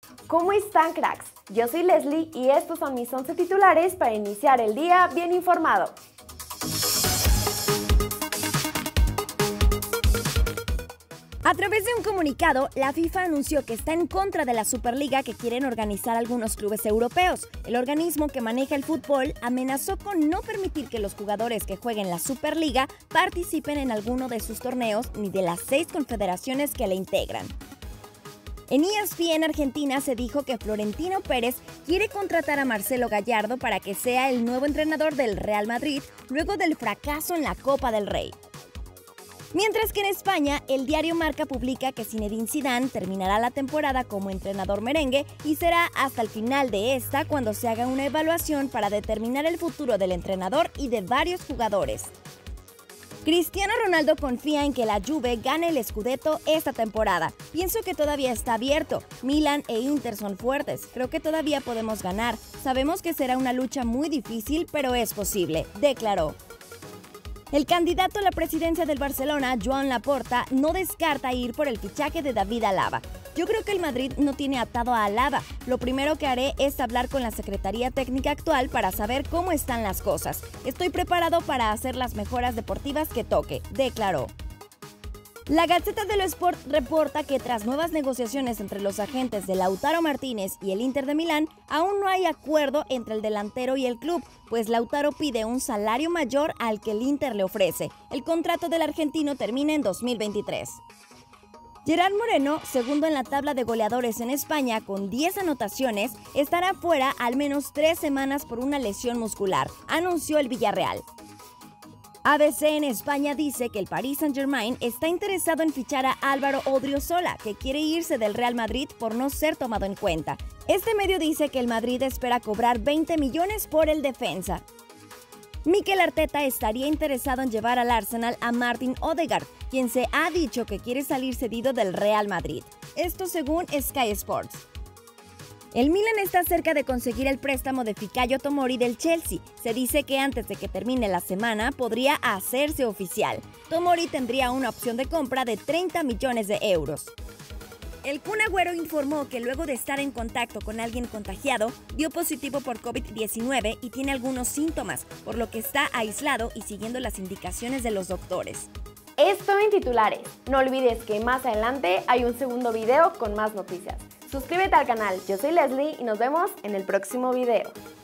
¿Cómo están, cracks? Yo soy Leslie y estos son mis 11 titulares para iniciar el día bien informado. A través de un comunicado, la FIFA anunció que está en contra de la Superliga que quieren organizar algunos clubes europeos. El organismo que maneja el fútbol amenazó con no permitir que los jugadores que jueguen la Superliga participen en alguno de sus torneos ni de las 6 confederaciones que la integran. En ESPN Argentina se dijo que Florentino Pérez quiere contratar a Marcelo Gallardo para que sea el nuevo entrenador del Real Madrid luego del fracaso en la Copa del Rey. Mientras que en España, el diario Marca publica que Zinedine Zidane terminará la temporada como entrenador merengue y será hasta el final de esta cuando se haga una evaluación para determinar el futuro del entrenador y de varios jugadores. Cristiano Ronaldo confía en que la Juve gane el Scudetto esta temporada. Pienso que todavía está abierto. Milan e Inter son fuertes. Creo que todavía podemos ganar. Sabemos que será una lucha muy difícil, pero es posible, declaró. El candidato a la presidencia del Barcelona, Joan Laporta, no descarta ir por el fichaje de David Alaba. Yo creo que el Madrid no tiene atado a Alaba. Lo primero que haré es hablar con la Secretaría Técnica actual para saber cómo están las cosas. Estoy preparado para hacer las mejoras deportivas que toque, declaró. La Gazzetta dello Sport reporta que tras nuevas negociaciones entre los agentes de Lautaro Martínez y el Inter de Milán, aún no hay acuerdo entre el delantero y el club, pues Lautaro pide un salario mayor al que el Inter le ofrece. El contrato del argentino termina en 2023. Gerard Moreno, segundo en la tabla de goleadores en España con 10 anotaciones, estará fuera al menos 3 semanas por una lesión muscular, anunció el Villarreal. ABC en España dice que el Paris Saint-Germain está interesado en fichar a Álvaro Odriozola, que quiere irse del Real Madrid por no ser tomado en cuenta. Este medio dice que el Madrid espera cobrar 20 millones por el defensa. Mikel Arteta estaría interesado en llevar al Arsenal a Martin Odegaard, quien se ha dicho que quiere salir cedido del Real Madrid. Esto según Sky Sports. El Milan está cerca de conseguir el préstamo de Fikayo Tomori del Chelsea. Se dice que antes de que termine la semana podría hacerse oficial. Tomori tendría una opción de compra de 30 millones de euros. El Kun Agüero informó que luego de estar en contacto con alguien contagiado, dio positivo por COVID-19 y tiene algunos síntomas, por lo que está aislado y siguiendo las indicaciones de los doctores. Esto en titulares. No olvides que más adelante hay un segundo video con más noticias. Suscríbete al canal, yo soy Leslie y nos vemos en el próximo video.